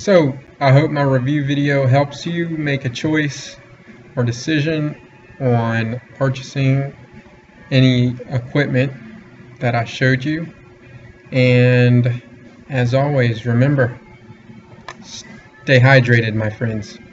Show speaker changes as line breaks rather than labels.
So I hope my review video helps you make a choice or decision on purchasing any equipment that I showed you. And as always, remember, stay hydrated, my friends.